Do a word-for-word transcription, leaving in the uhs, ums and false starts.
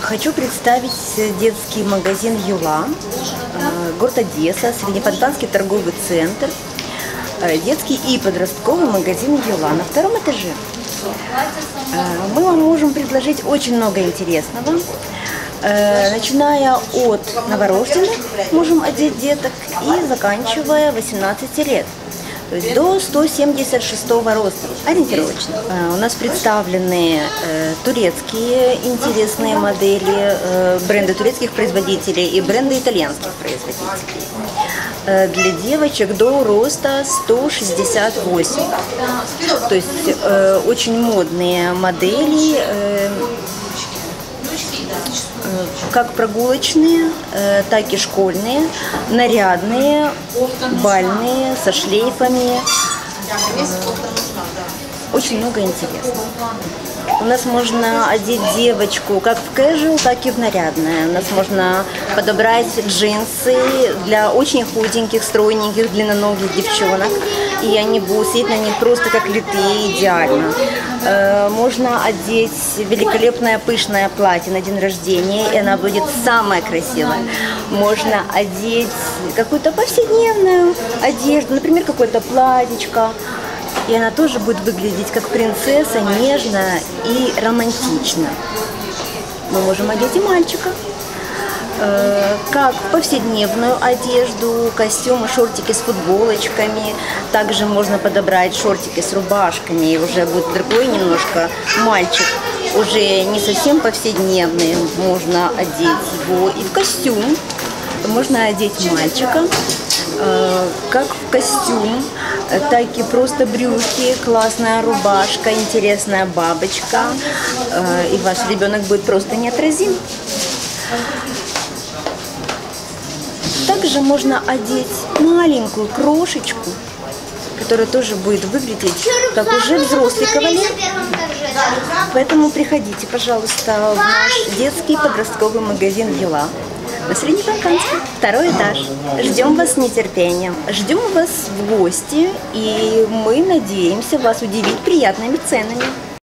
Хочу представить детский магазин «Юла», город Одесса, среднефонтанский торговый центр, детский и подростковый магазин «Юла» на втором этаже. Мы вам можем предложить очень много интересного, начиная от новорожденных, можем одеть деток, и заканчивая восемнадцати лет. То есть до ста семидесяти шестого роста, ориентировочно. У нас представлены турецкие интересные модели, бренды турецких производителей и бренды итальянских производителей. Для девочек до роста сто шестьдесят восемь. То есть очень модные модели, как прогулочные, так и школьные, нарядные, бальные, со шлейфами. Очень много интересного. У нас можно одеть девочку как в casual, так и в нарядное. У нас можно подобрать джинсы для очень худеньких, стройненьких, длинноногих девчонок. И они будут сидеть на них просто как литые, идеально. Можно одеть великолепное пышное платье на день рождения, и она будет самая красивая. Можно одеть какую-то повседневную одежду, например, какое-то платьечко. И она тоже будет выглядеть как принцесса, нежно и романтично. Мы можем одеть и мальчика, э, как повседневную одежду, костюмы, шортики с футболочками. Также можно подобрать шортики с рубашками, и уже будет другой немножко мальчик, уже не совсем повседневный. Можно одеть его и в костюм. Можно одеть мальчика э, как в костюм, так и просто брюки, классная рубашка, интересная бабочка, э, и ваш ребенок будет просто неотразим. Также можно одеть маленькую крошечку, которая тоже будет выглядеть как уже взрослый кавалер. Поэтому приходите, пожалуйста, в наш детский подростковый магазин «Юла» на Среднефонтанском, второй этаж. Ждем вас с нетерпением. Ждем вас в гости, и мы надеемся вас удивить приятными ценами.